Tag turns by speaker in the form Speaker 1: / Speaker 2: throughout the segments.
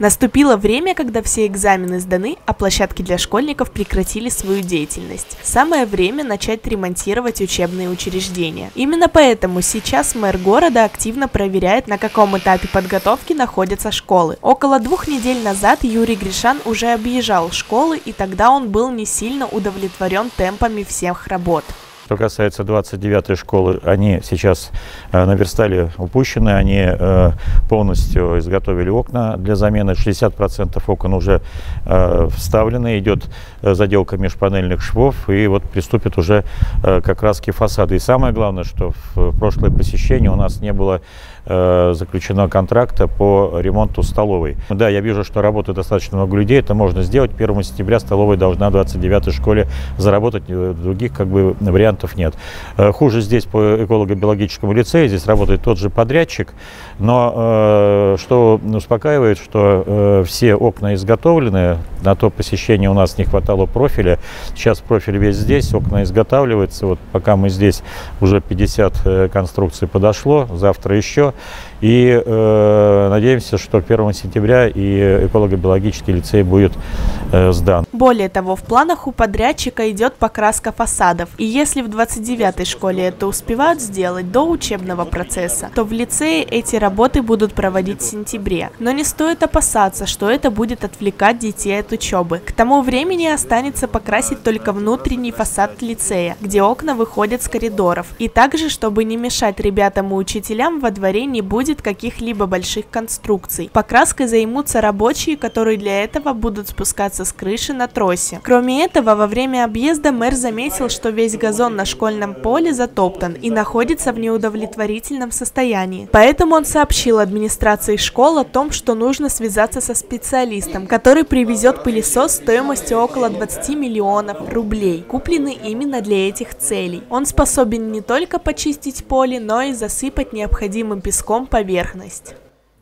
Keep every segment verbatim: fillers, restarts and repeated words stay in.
Speaker 1: Наступило время, когда все экзамены сданы, а площадки для школьников прекратили свою деятельность. Самое время начать ремонтировать учебные учреждения. Именно поэтому сейчас мэр города активно проверяет, на каком этапе подготовки находятся школы. Около двух недель назад Юрий Гришан уже объезжал школы, и тогда он был не сильно удовлетворен темпами всех работ.
Speaker 2: Что касается двадцать девятой школы, они сейчас э, наверстали упущенные, они э, полностью изготовили окна для замены, шестьдесят процентов окон уже э, вставлены, идет э, заделка межпанельных швов, и вот приступит уже э, к окраске фасада. И самое главное, что в прошлое посещение у нас не было э, заключено контракта по ремонту столовой. Да, я вижу, что работает достаточно много людей, это можно сделать. первого сентября столовая должна в двадцать девятой школе заработать, других как бы вариантов нет. Хуже здесь по эколого-биологическому лицею, здесь работает тот же подрядчик, но э, что успокаивает, что э, все окна изготовлены, на то посещение у нас не хватало профиля, сейчас профиль весь здесь, окна изготавливаются, вот пока мы здесь уже пятьдесят э, конструкций подошло, завтра еще, и э, надеемся, что первого сентября и эколого-биологический лицей будет э, сдан.
Speaker 1: Более того, в планах у подрядчика идет покраска фасадов, и если в двадцать девятой школе это успевают сделать до учебного процесса, то в лицее эти работы будут проводить в сентябре. Но не стоит опасаться, что это будет отвлекать детей от учебы. К тому времени останется покрасить только внутренний фасад лицея, где окна выходят с коридоров. И также, чтобы не мешать ребятам и учителям, во дворе не будет каких-либо больших конструкций. Покраской займутся рабочие, которые для этого будут спускаться с крыши на тросе. Кроме этого, во время объезда мэр заметил, что весь газон на школьном поле затоптан и находится в неудовлетворительном состоянии. Поэтому он сообщил администрации школ о том, что нужно связаться со специалистом, который привезет пылесос стоимостью около двадцати миллионов рублей, купленный именно для этих целей. Он способен не только почистить поле, но и засыпать необходимым песком поверхность.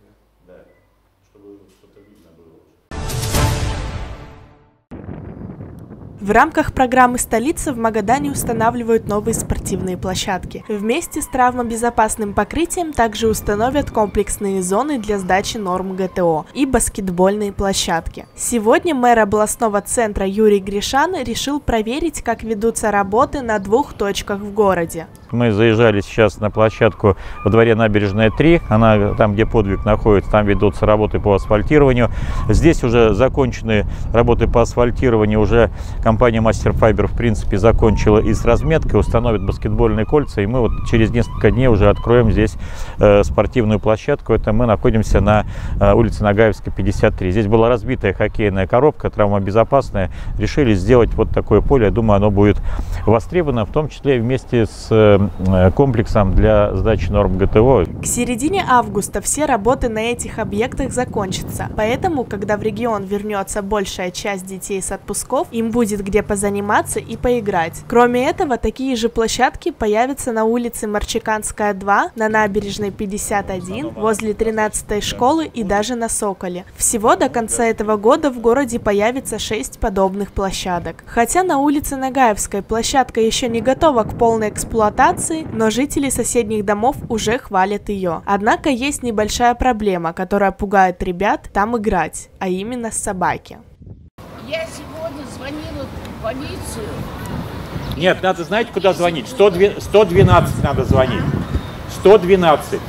Speaker 1: В рамках программы «Столица» в Магадане устанавливают новые спортивные площадки. Вместе с травмобезопасным покрытием также установят комплексные зоны для сдачи норм ГТО и баскетбольные площадки. Сегодня мэр областного центра Юрий Гришан решил проверить, как ведутся работы на двух точках в городе.
Speaker 2: Мы заезжали сейчас на площадку во дворе Набережная три, она там, где Подвиг находится, там ведутся работы по асфальтированию. Здесь уже закончены работы по асфальтированию, уже компания Мастер Файбер в принципе закончила и с разметкой, установит баскетбольные кольца, и мы вот через несколько дней уже откроем здесь э, спортивную площадку. Это мы находимся на э, улице Нагаевской, пятьдесят три. Здесь была разбитая хоккейная коробка, травмобезопасная. Решили сделать вот такое поле, я думаю, оно будет востребовано, в том числе вместе с э, комплексом для сдачи норм ГТО.
Speaker 1: К середине августа все работы на этих объектах закончатся, поэтому, когда в регион вернется большая часть детей с отпусков, им будет где позаниматься и поиграть. Кроме этого, такие же площадки появятся на улице Марчиканская, два, на набережной пятьдесят один, возле тринадцатой школы и даже на Соколе. Всего до конца этого года в городе появится шесть подобных площадок. Хотя на улице Нагаевской площадка еще не готова к полной эксплуатации, но жители соседних домов уже хвалят ее. Однако есть небольшая проблема, которая пугает ребят там играть, а именно собаки.
Speaker 3: Я сегодня звонила в полицию.
Speaker 2: Нет, надо, знаете, куда звонить? сто двенадцать надо звонить. сто двенадцать.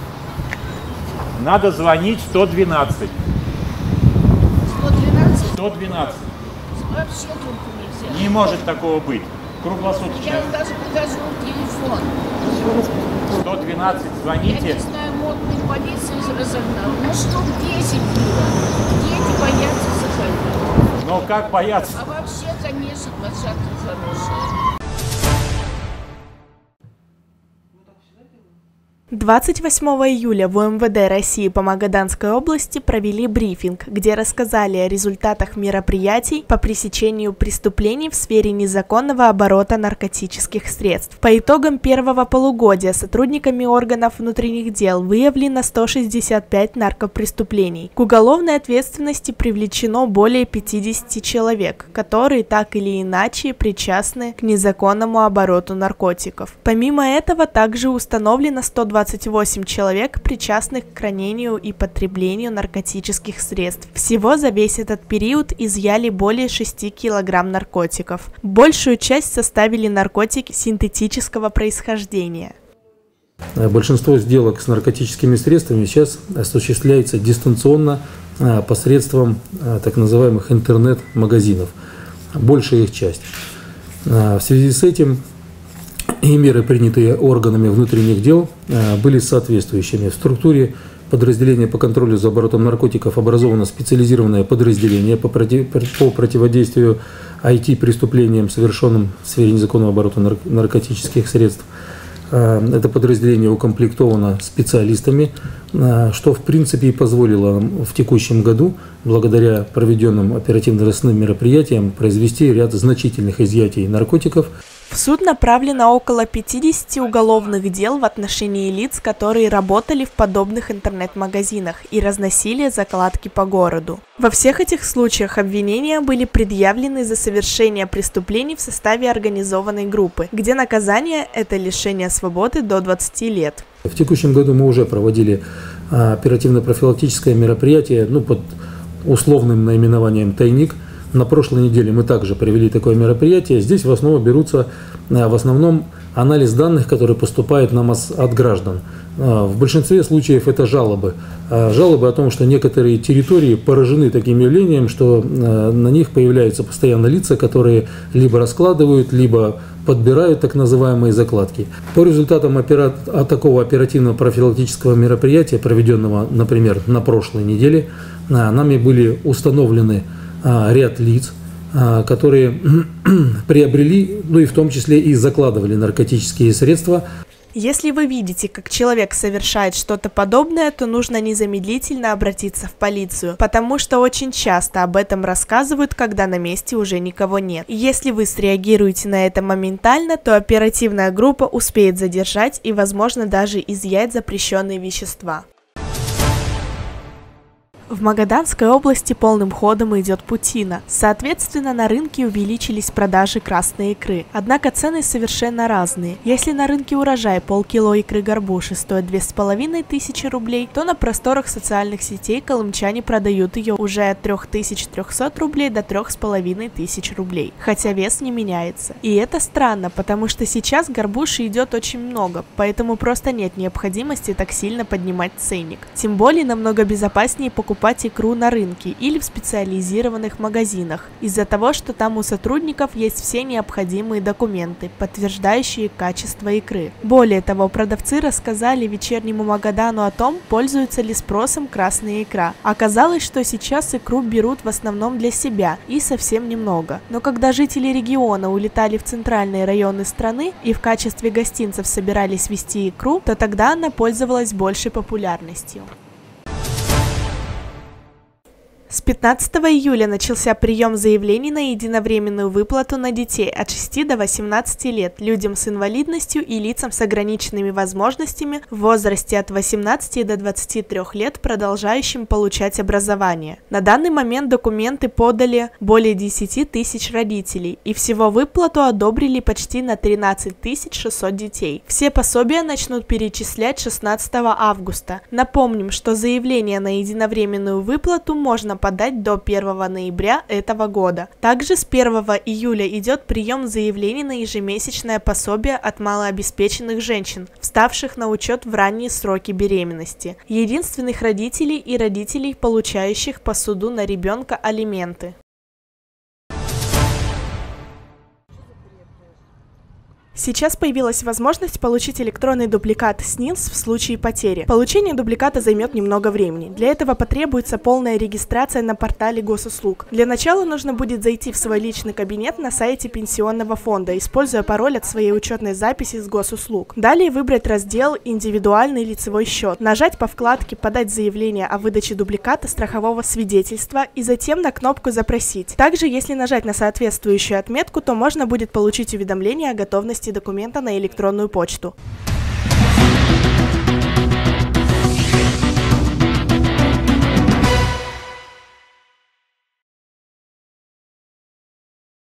Speaker 2: Надо звонить сто двенадцать.
Speaker 3: сто двенадцать?
Speaker 2: сто двенадцать.
Speaker 3: Вообще трубку нельзя.
Speaker 2: Не может такого быть. Круглосуточно.
Speaker 3: Я вам даже покажу телефон.
Speaker 2: сто двенадцать, звоните.
Speaker 3: Я не знаю, модный полиция разогнал. Ну, штук десять было. Дети боятся заходить.
Speaker 2: Но как бояться?
Speaker 3: А вообще, конечно, площадка хорошая.
Speaker 1: двадцать восьмого июля в УМВД России по Магаданской области провели брифинг, где рассказали о результатах мероприятий по пресечению преступлений в сфере незаконного оборота наркотических средств. По итогам первого полугодия сотрудниками органов внутренних дел выявлено сто шестьдесят пять наркопреступлений. К уголовной ответственности привлечено более пятидесяти человек, которые так или иначе причастны к незаконному обороту наркотиков. Помимо этого, также установлено сто двадцать двадцать восемь человек, причастных к хранению и потреблению наркотических средств. Всего за весь этот период изъяли более шести килограмм наркотиков. Большую часть составили наркотики синтетического происхождения.
Speaker 4: Большинство сделок с наркотическими средствами сейчас осуществляется дистанционно посредством так называемых интернет-магазинов. Большая их часть. В связи с этим и меры, принятые органами внутренних дел, были соответствующими. В структуре подразделения по контролю за оборотом наркотиков образовано специализированное подразделение по, против... по противодействию ай ти-преступлениям, совершенным в сфере незаконного оборота наркотических средств. Это подразделение укомплектовано специалистами, что в принципе и позволило нам в текущем году, благодаря проведенным оперативно-розыскным мероприятиям, произвести ряд значительных изъятий наркотиков.
Speaker 1: В суд направлено около пятидесяти уголовных дел в отношении лиц, которые работали в подобных интернет-магазинах и разносили закладки по городу. Во всех этих случаях обвинения были предъявлены за совершение преступлений в составе организованной группы, где наказание – это лишение свободы до двадцати лет.
Speaker 4: В текущем году мы уже проводили оперативно-профилактическое мероприятие, ну, под условным наименованием «Тайник». На прошлой неделе мы также провели такое мероприятие. Здесь в основу берутся в основном анализ данных, которые поступают нам от граждан. В большинстве случаев это жалобы. Жалобы о том, что некоторые территории поражены таким явлением, что на них появляются постоянно лица, которые либо раскладывают, либо подбирают так называемые закладки. По результатам опера... такого оперативно-профилактического мероприятия, проведенного, например, на прошлой неделе, нами были установлены ряд лиц, которые приобрели, ну и в том числе и закладывали наркотические средства.
Speaker 1: Если вы видите, как человек совершает что-то подобное, то нужно незамедлительно обратиться в полицию, потому что очень часто об этом рассказывают, когда на месте уже никого нет. И если вы среагируете на это моментально, то оперативная группа успеет задержать и, возможно, даже изъять запрещенные вещества. В Магаданской области полным ходом идет путина. Соответственно, на рынке увеличились продажи красной икры. Однако цены совершенно разные. Если на рынке урожай полкило икры горбуши стоит две с половиной тысячи рублей, то на просторах социальных сетей колымчане продают ее уже от трёх тысяч трёхсот рублей до трёх с половиной тысяч рублей. Хотя вес не меняется. И это странно, потому что сейчас горбуши идет очень много, поэтому просто нет необходимости так сильно поднимать ценник. Тем более намного безопаснее покупать икру на рынке или в специализированных магазинах, из-за того, что там у сотрудников есть все необходимые документы, подтверждающие качество икры. Более того, продавцы рассказали вечернему Магадану о том, пользуется ли спросом красная икра. Оказалось, что сейчас икру берут в основном для себя и совсем немного. Но когда жители региона улетали в центральные районы страны и в качестве гостинцев собирались везти икру, то тогда она пользовалась большей популярностью. С пятнадцатого июля начался прием заявлений на единовременную выплату на детей от шести до восемнадцати лет, людям с инвалидностью и лицам с ограниченными возможностями в возрасте от восемнадцати до двадцати трёх лет, продолжающим получать образование. На данный момент документы подали более десяти тысяч родителей, и всего выплату одобрили почти на тринадцать тысяч шестьсот детей. Все пособия начнут перечислять шестнадцатого августа. Напомним, что заявление на единовременную выплату можно подать до первого ноября этого года. Также с первого июля идет прием заявлений на ежемесячное пособие от малообеспеченных женщин, вставших на учет в ранние сроки беременности, единственных родителей и родителей, получающих по суду на ребенка алименты. Сейчас появилась возможность получить электронный дубликат СНИЛС в случае потери. Получение дубликата займет немного времени. Для этого потребуется полная регистрация на портале госуслуг. Для начала нужно будет зайти в свой личный кабинет на сайте пенсионного фонда, используя пароль от своей учетной записи с госуслуг. Далее выбрать раздел «Индивидуальный лицевой счет», нажать по вкладке «Подать заявление о выдаче дубликата страхового свидетельства» и затем на кнопку «Запросить». Также, если нажать на соответствующую отметку, то можно будет получить уведомление о готовности документа на электронную почту.